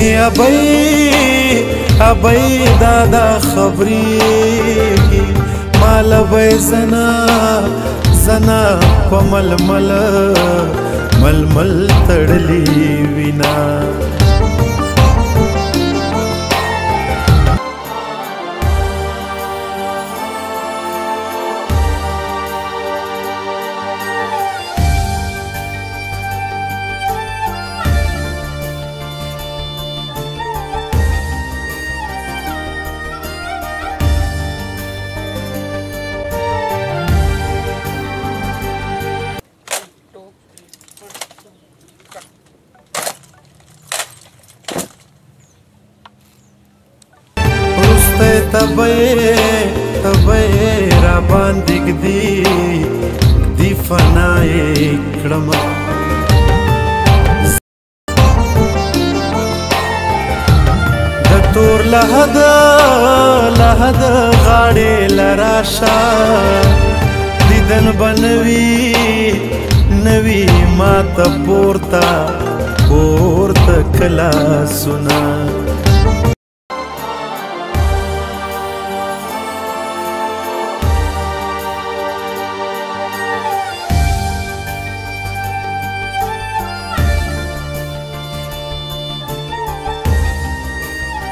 ابی دادا خبری مال بی زنا پا ململ تڑلی وینا تبی را باندې ږدي فنای کړم د تور لحد غاړې لراشه دیدن بنوي ما ته پورته کلا سنا